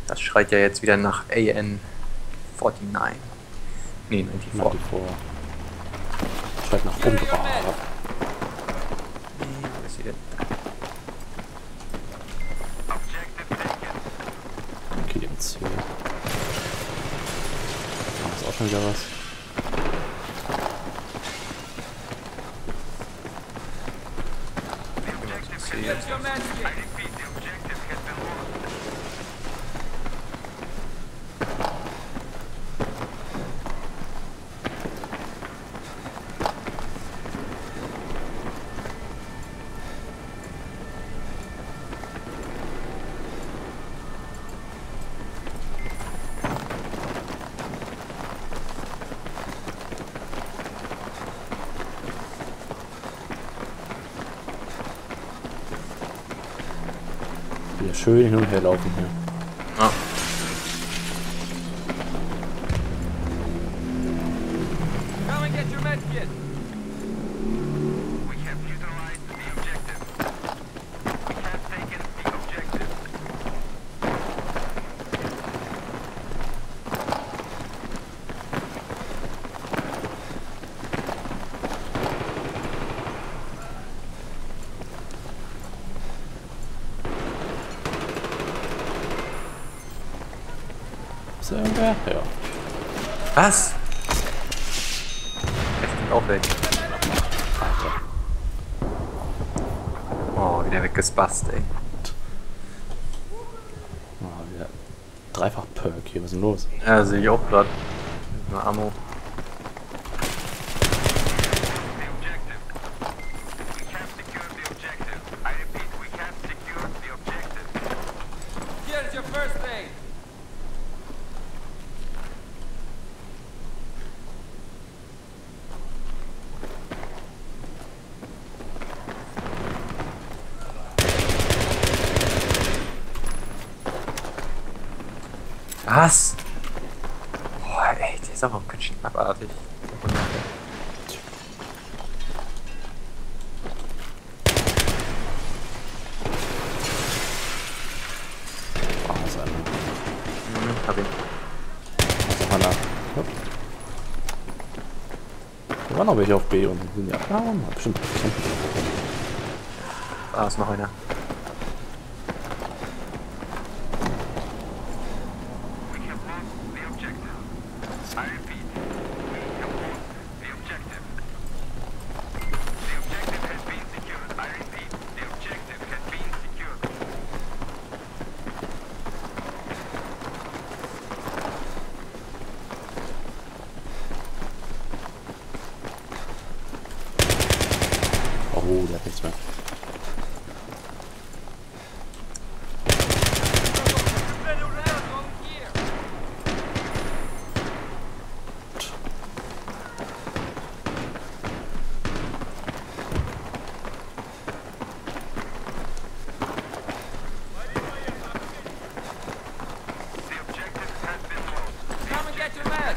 Das schreit ja jetzt wieder nach AN 49. Nee, 94. 94. Schreit nach Umbra. Nee, wo ist sie denn? Okay, die MC. Da ist auch schon wieder was. Wieder schön hin und her laufen hier. Ja. Come and get your med kit. Ist da irgendwer? Ja. Was? Jetzt sind auch weg. Alter. Oh, wieder weggespast, ey. Oh, wieder dreifach Perk hier. Was ist denn los? Ja, sehe ich auch gerade. Nur Ammo. Here's your first aid. Was? Boah, ey, der ist aber ganz schön abartig. Ah, oh, ist einer. Hab ihn. Also Hanna. Hopp. Da waren noch welche auf B und sind ja abgehauen. Ja, bestimmt. Ah, ist noch einer. Oh, der hat nichts mehr. Come and get your med.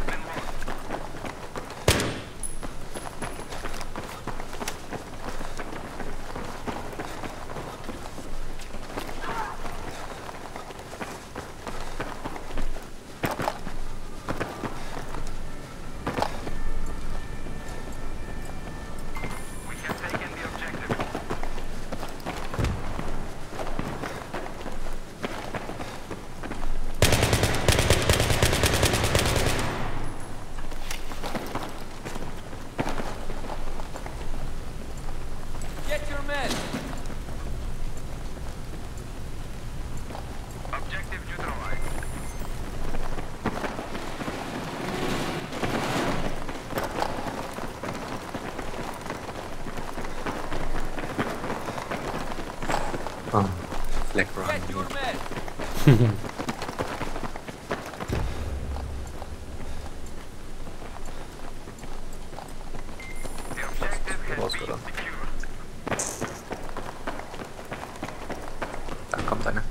Get your med. Objective neutralized. Oh, Fleck Get your Run. med. Raus, oder? Da kommt einer.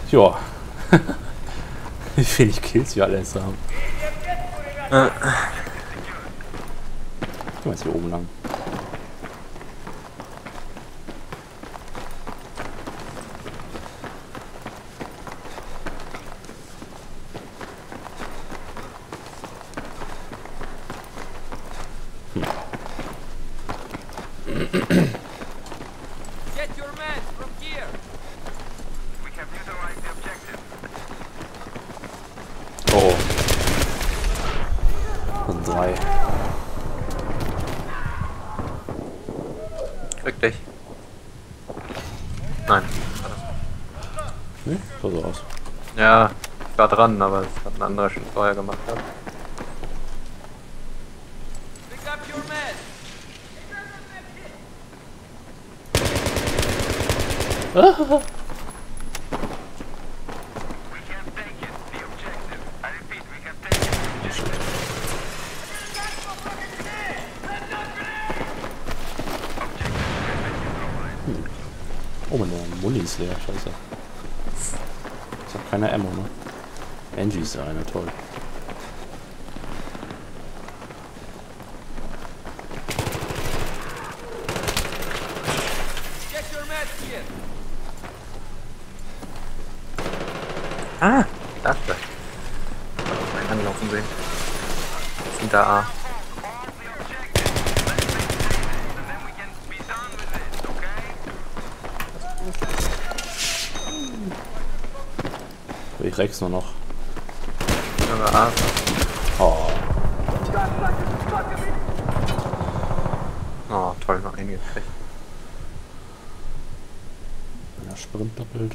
Ja. Wie wenig Kills wir alle jetzt haben. Gehen wir jetzt hier oben lang. Get your meds from here. We have neutralized the objective. Oh. Und 3. Krieg dich. Nein. Ne? Sah so aus. Ja, ich war dran, aber das hat ein anderer schon vorher gemacht. Hat. Pick up your meds. We have taken the objective. I repeat, we have taken the objective. Oh, meine Muni ist leer. Scheiße. Ich hab keine Ammo, ne? Angie ist da eine, toll. Get your meds here. Ah, da ist er. Man kann ihn laufen sehen. Hinter A. All the objectives. Let's make it, and then we can be done with it, okay? Ich rex nur noch. Über A. Oh. Oh, toll, noch einige gekriegt. Ja, Sprint doppelt.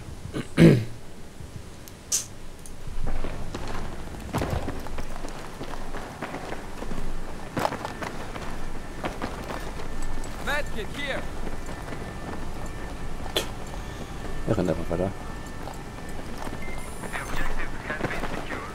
Medkit here. Er rennt einfach weiter. The objective has been secured.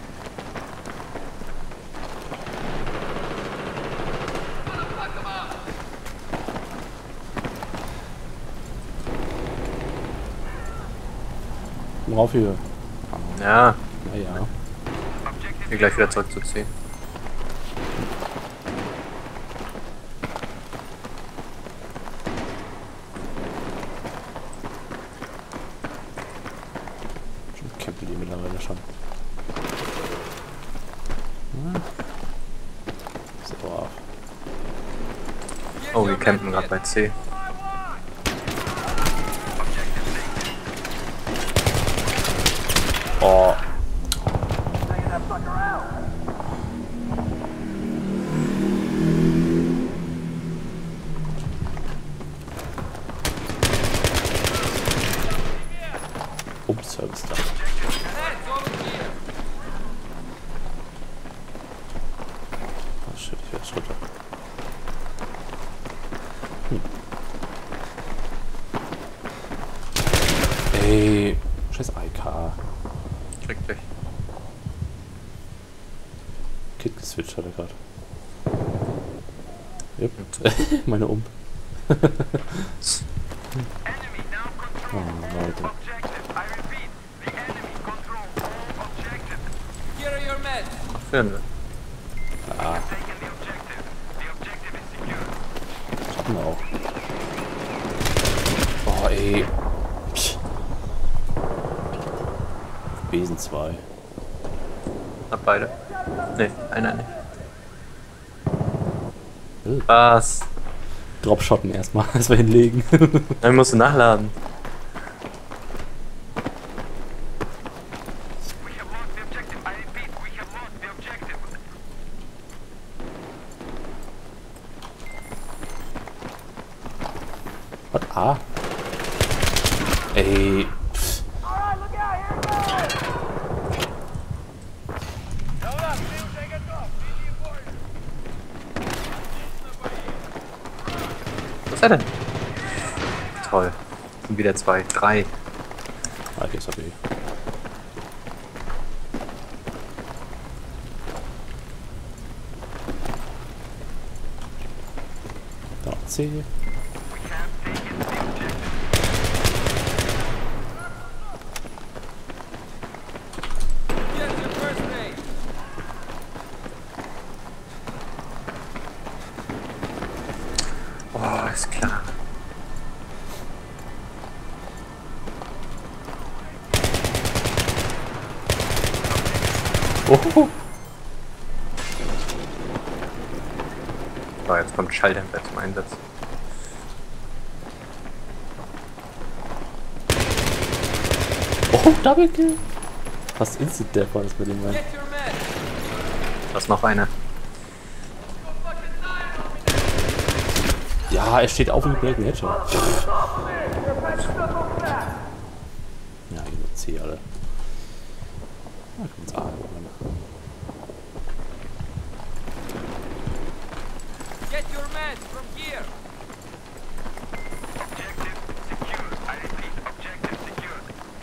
Komm rauf hier. Ja, Naja. Objective hier gleich wieder zurückzuziehen. Schon campen die mittlerweile schon. Ah. So brav. Here's Oh, your wir campen medkit. gerade bei C. Oh. Ups, Service da. Meds over here. Oh shit, ich werde Schritte. Ey, scheiß IK. Krieg dich. Kit geswitcht hat er gerade. Yep. Meine Ump. enemy now Oh, control all Leute. objectives. I repeat, the enemy control all objectives. Here are your meds. Ach, führen wir. Ah, Taken the objective. The objective is secured. schaffen wir auch. Oh, ey. Psch. Besen 2. Hab beide. Ne, einer nicht. Äh. Was? Dropshotten erstmal, als wir hinlegen. Dann musst du nachladen. We have lost the objective. I repeat, we have lost the objective. Was? Ah. Ey. Pff. Was ist er denn? Toll. Sind wieder 2, 3. Ah, hier ist okay. Da C. We have taken the objective. Oh. So, jetzt kommt Schalldämpfer zum Einsatz. Oh, Double Kill. Fast Instant Death war das bei dem Mann. Get your meds. Da ist noch einer. Ja, er steht auf und bringt einen Headshot. Ja, ich nur C, alle. Na, kommt's A. Get your meds from here. Objective secured. I repeat, objective secured.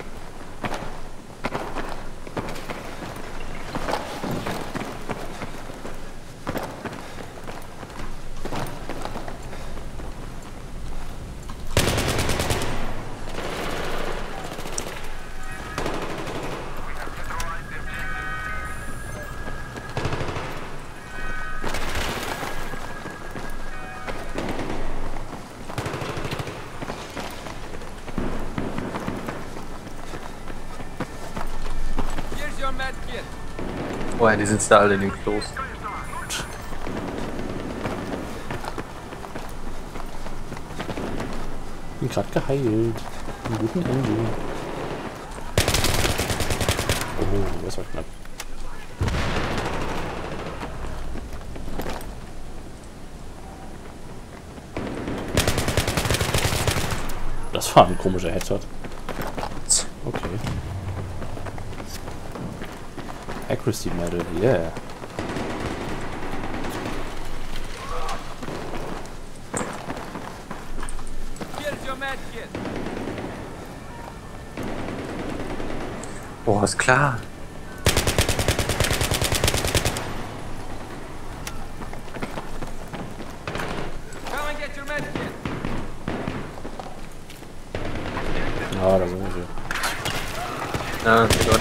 Here's your med kit. Oh ja, die sitzen da alle in den Klos. Bin grad geheilt. Einen guten Engine. Oh, das war knapp. Das war ein komischer Headshot. Okay. Accuracy Medal, yeah. Here's your med kit. Oh, ist klar. Come and get your med kit. Ja, da sind wir. Ja, Gott.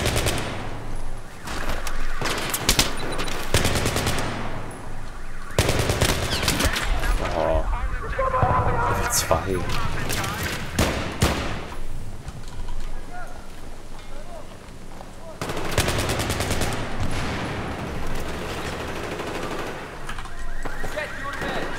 Oh. Level 2. Get your meds.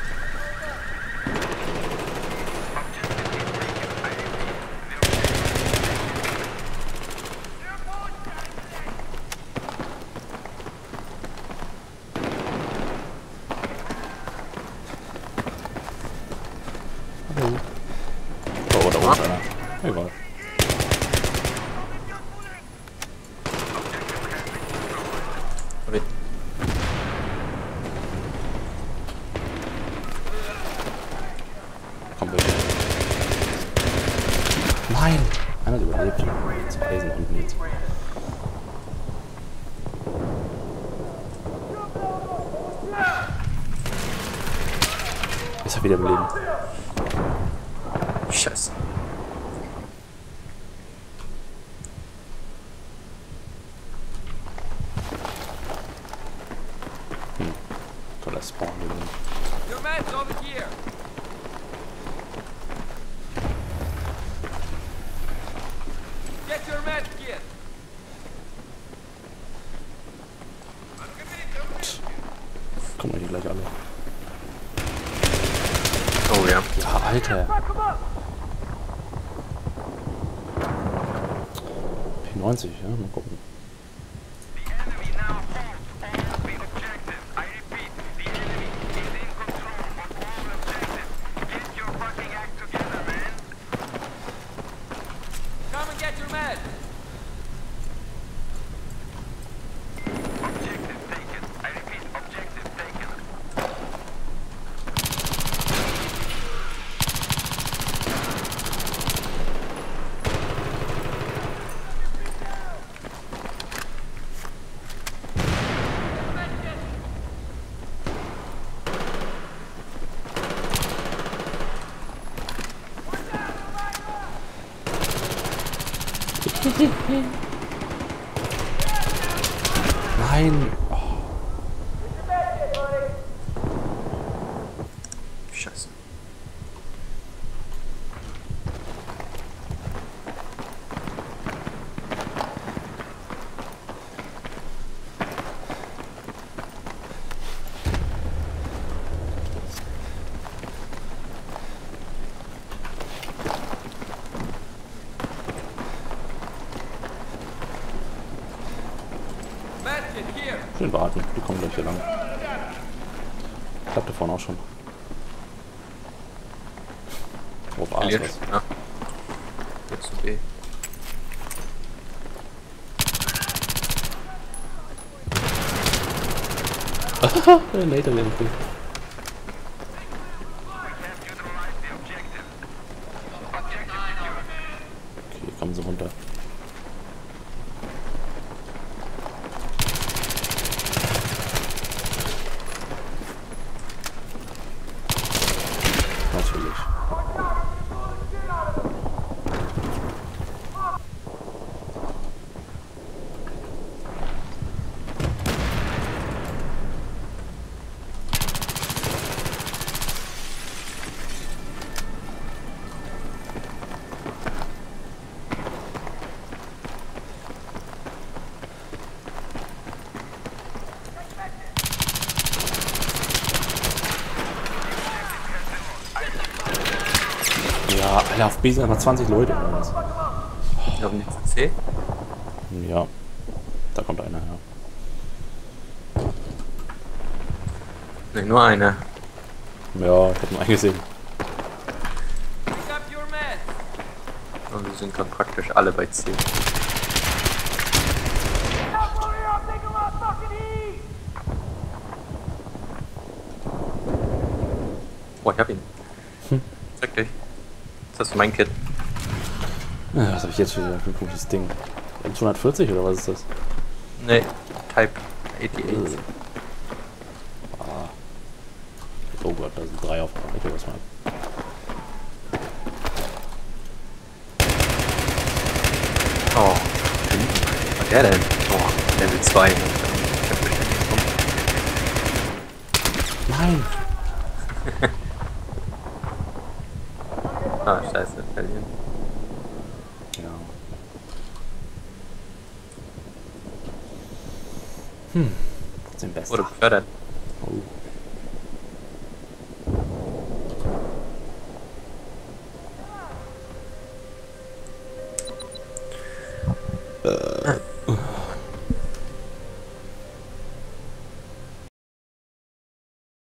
Hallo. Oh, da oben ist einer. Egal. Hab ich- Komm bitte. Nein! Einer hat überlebt. Zwei sind unten jetzt. Ist er wieder im Leben? Scheiße. Toller Spawn. Your meds over here. Get your med kit. Kommen wir hier gleich alle. Oh ja. Ja, Alter. P90, ja, mal gucken. The enemy now holds all the objectives. I repeat, the enemy is in control of all objectives. Get your fucking act together, man. Come and get your meds. Objective taken. I repeat, objective taken. Nein! Oh, Scheiße. Schön warten, die kommen gleich hier lang. Klappt da vorne auch schon. Auf A ist Verliert. was. Ja. Jetzt zu B. Later irgendwie. Neutralize the objective. Objective secured. Okay, hier kommen sie runter. Natürlich. Ja, Alter, auf B sind einfach 20 Leute oder was? Ich habe nichts C. Ja, da kommt einer, ja. Ne, nur eine. Ja, ich hab ihn eingesehen. Pick up your meds. Und wir sind dann praktisch alle bei C. Oh, ich hab ihn. Zeig dich. Das ist mein Kit. Ja, was habe ich jetzt für ein komisches Ding? M240 oder was ist das? Ne, Type 88. Ah. Oh Gott, da sind 3 auf A. Ich will was mal. Oh, was war der denn? Oh, Level 2. Nein! Ah, scheiße, verlieren. Ja. Trotzdem besser. Wurde befördert. Oh.